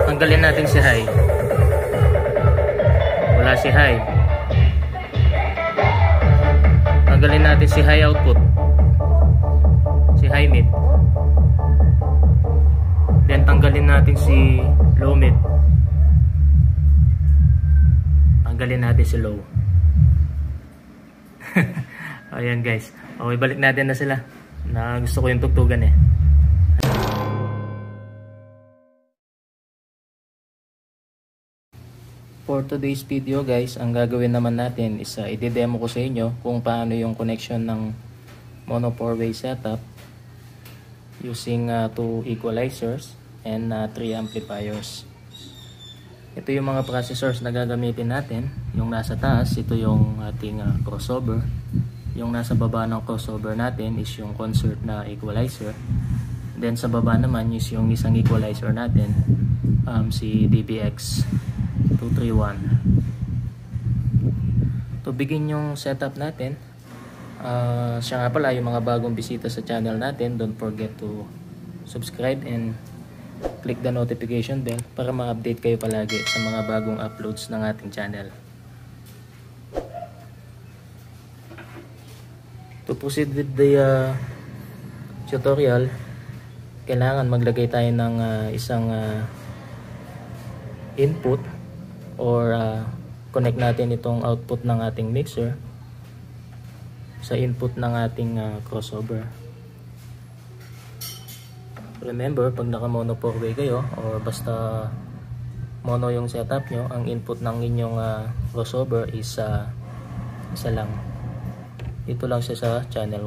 Tanggalin natin si high. Wala si high. Tanggalin natin si high output. Si high mid. Then tanggalin natin si low mid. Tanggalin natin si low. Ayan guys. Okay, balik natin na sila. Na gusto ko yung tugtugan eh. For today's video guys, ang gagawin naman natin is i-demo ko sa inyo kung paano yung connection ng mono 4-way setup using 2 equalizers and 3 amplifiers. Ito yung mga processors na gagamitin natin. Yung nasa taas, ito yung ating crossover. Yung nasa baba ng crossover natin is yung concert na equalizer. Then sa baba naman is yung isang equalizer natin, si DBX 231. To begin yung setup natin, siya nga pala yung mga bagong bisita sa channel natin, don't forget to subscribe and click the notification bell para ma-update kayo palagi sa mga bagong uploads ng ating channel. To proceed with the tutorial, kailangan maglagay tayo ng isang input or connect natin itong output ng ating mixer sa input ng ating crossover. Remember, pag naka mono 4-way kayo or basta mono yung setup nyo, ang input ng inyong crossover is isa lang. Ito lang siya sa channel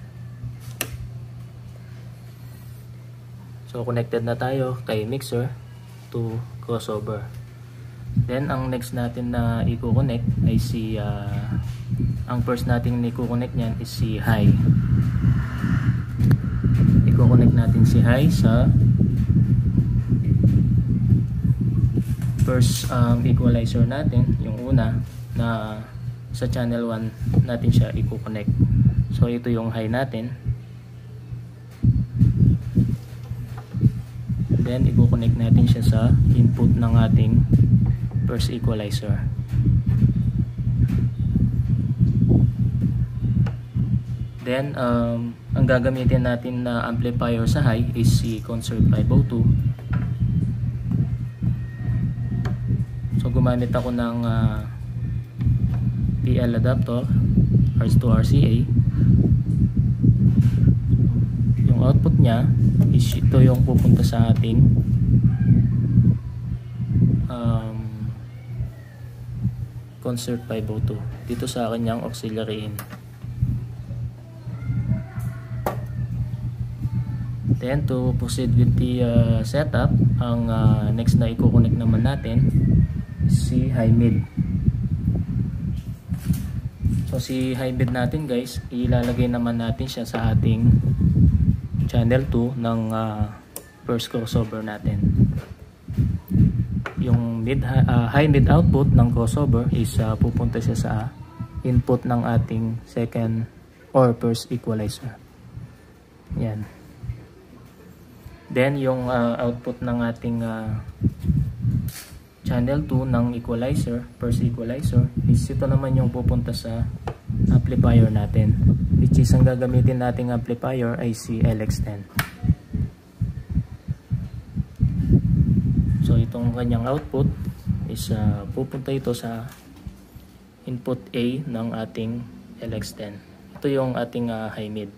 1. So connected na tayo kay mixer to crossover. Then ang next natin na i-connect ay si ang first natin na i-connect niyan is si high. I-connect natin si high sa first equalizer natin, yung una na sa channel 1 natin siya i-connect. So ito yung high natin. Then i-connect natin siya sa input ng ating first equalizer. Then ang gagamitin natin na amplifier sa high is si Concert 502. So gumamit ako ng PL adapter RS2RCA. Yung output niya is ito yung pupunta sa ating Concert 502 dito sa kanyang auxiliary in. Then to proceed with the setup, ang next na i-connect naman natin si high mid. So si high mid natin guys, ilalagay naman natin siya sa ating channel 2 ng first crossover natin. Yung high mid output ng crossover is pupunta siya sa input ng ating second or first equalizer. Yan. Then yung output ng ating channel 2 ng equalizer, first equalizer, is ito naman yung pupunta sa amplifier natin, which is ang gagamitin nating amplifier ay si LX10. So itong kanyang output is pupunta ito sa input A ng ating LX10. Ito yung ating high mid.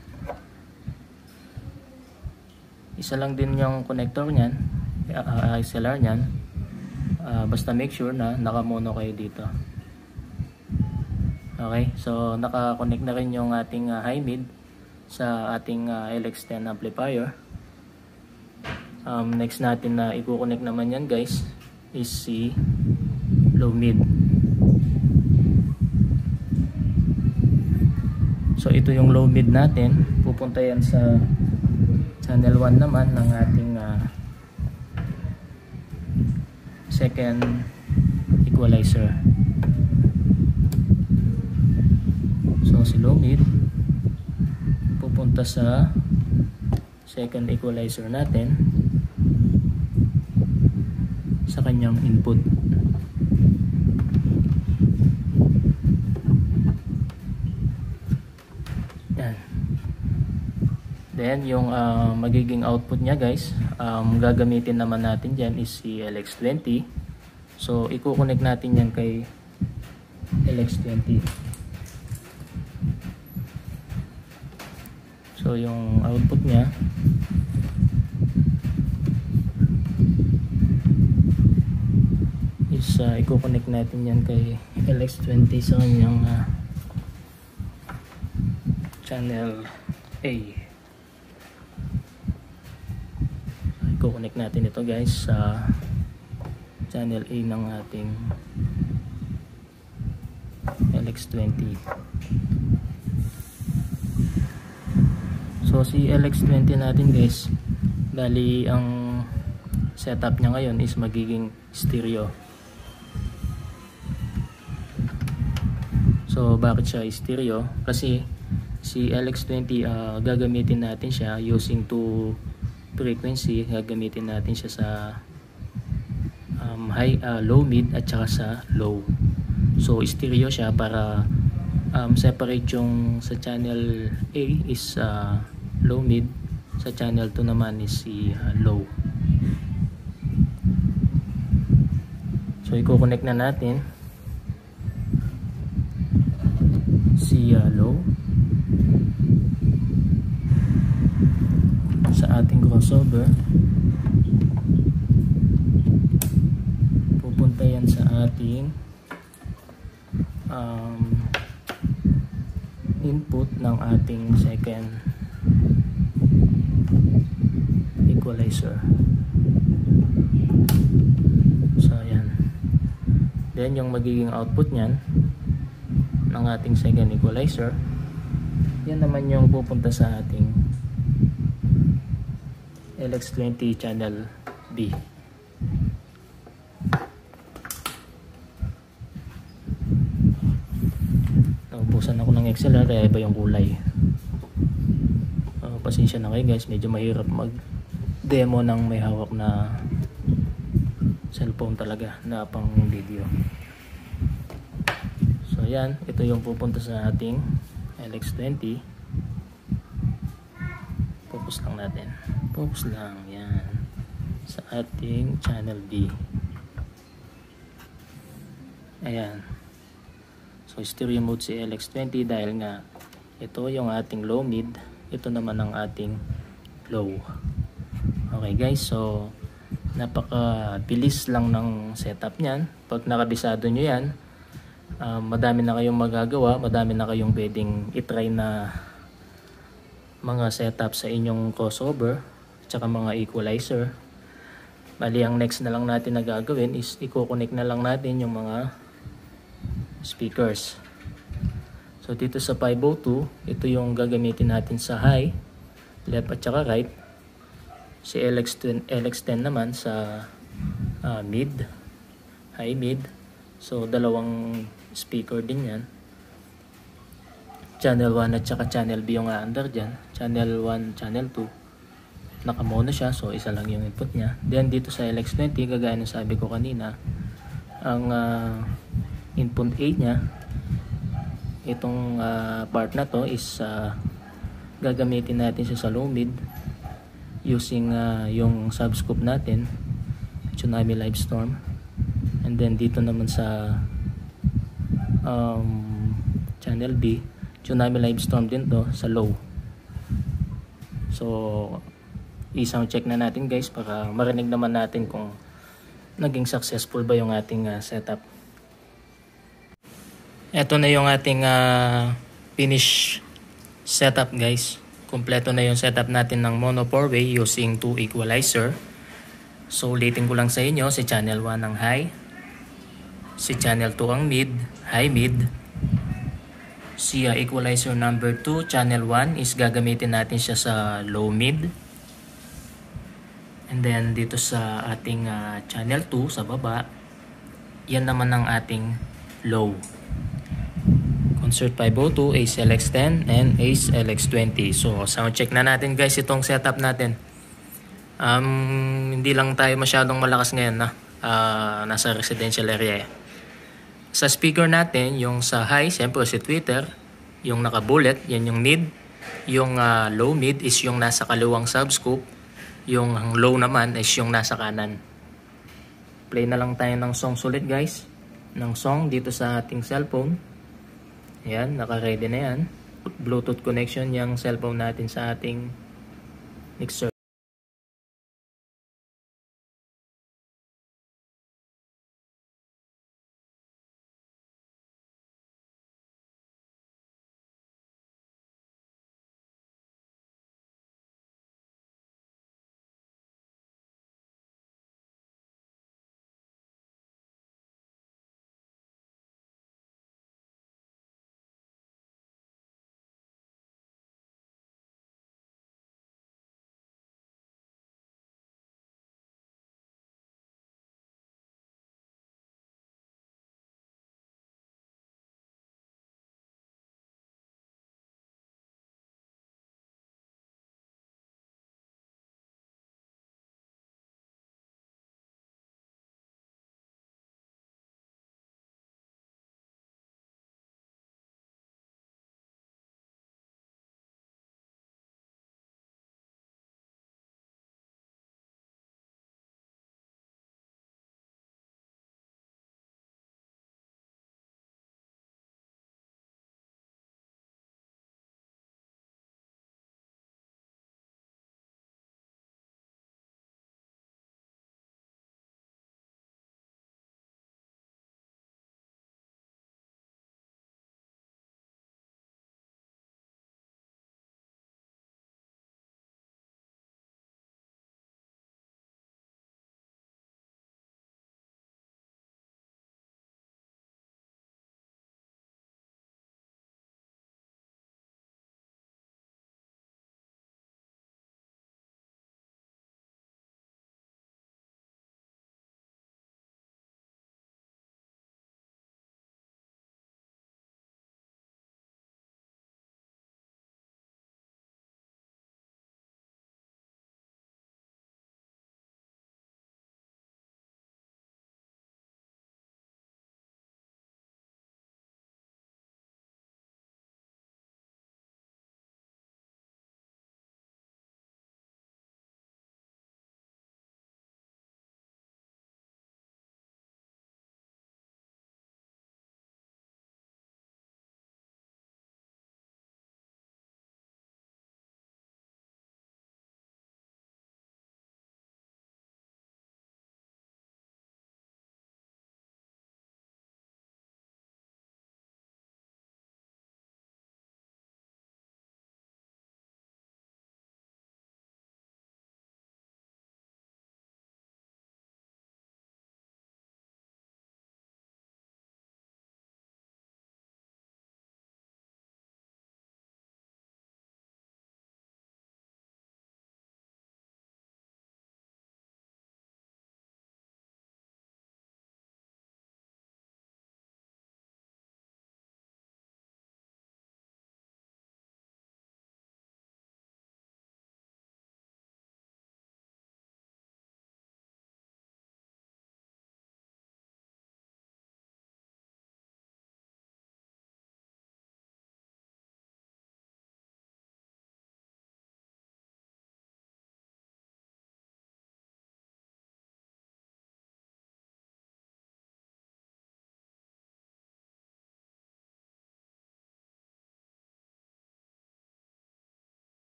Isa lang din yung connector niyan, XLR niyan. Basta make sure na nakamono kayo dito. Okay, so naka-connect na rin yung ating high mid sa ating LX10 amplifier. Next natin na i-connect naman yan guys is si low mid. So ito yung low mid natin, pupunta yan sa channel 1 naman ng ating second equalizer. So si low mid pupunta sa second equalizer natin. sa kanyang input. Yan. Then yung magiging output niya guys, gagamitin naman natin dyan is si LX20. So i-connect natin yan kay LX20. So yung output niya is i-connect natin yan kay LX20 sa kanyang channel A. I-connect natin ito guys sa channel A ng ating LX20. So si LX20 natin guys, bali ang setup niya ngayon is magiging stereo. So bakit siya stereo? Kasi si LX20 gagamitin natin siya using 2 frequency. Gagamitin natin siya sa low, mid at saka sa low. So stereo siya para separate yung sa channel A is low mid, sa channel 2 naman is si low. So i-connect na natin si low sa ating crossover. Pupunta yan sa ating input ng ating second equalizer. So ayan. Then yung magiging output nyan ng ating second equalizer, yan naman yung pupunta sa ating LX20 channel B. Naubusan ako ng XLR kaya iba yung kulay. Pasensya na kayo guys, medyo mahirap mag demo ng may hawak na cellphone talaga na pang video. So yan, ito yung pupunta sa ating LX20. Focus lang natin, focus lang, yan, sa ating channel B. Ayan. So stereo mode si LX20 dahil nga ito yung ating low mid, ito naman ang ating low. Okay guys, so napakabilis lang ng setup niyan. Pag nakabisado nyo yan, madami na kayong magagawa, madami na kayong pwedeng itry na mga setup sa inyong crossover tsaka mga equalizer. Bali ang next na lang natin na gagawin is i-connect na lang natin yung mga speakers. So dito sa 502, ito yung gagamitin natin sa high, left at saka right. Si LX10 naman sa mid, high mid. So dalawang speaker din yan. Channel 1 at saka channel B yung under dyan. Channel 1, channel 2. Naka-mono siya, so isa lang yung input niya. Then dito sa LX20, gagaya ng sabi ko kanina, ang input A niya, itong part na to is gagamitin natin siya sa low mid using yung subscope natin, Tsunami Livestorm. And then dito naman sa channel B, Tsunami Livestorm din to sa low. So isang check na natin guys para marinig naman natin kung naging successful ba yung ating setup. Ito na yung ating finish setup guys. Kompleto na yung setup natin ng mono 4-way using 2 equalizer. So ulitin ko lang sa inyo, si channel 1 ang high, si channel 2 ang mid, high mid. Si equalizer number 2, channel 1 is gagamitin natin siya sa low mid. And then dito sa ating channel 2 sa baba, yan naman ang ating low. Concert 502, Ace LX10 and Ace LX20. So sound check na natin guys itong setup natin. Hindi lang tayo masyadong malakas ngayon na. nasa residential area. Sa speaker natin, yung sa high, siyempre si tweeter, yung naka-bullet, yan yung mid. Yung low mid is yung nasa kaliwang subscope. Yung low naman is yung nasa kanan. Play na lang tayo ng song sulit guys. Ng song dito sa ating cellphone. Ayan, naka-ready na yan. Bluetooth connection yung cellphone natin sa ating mixer.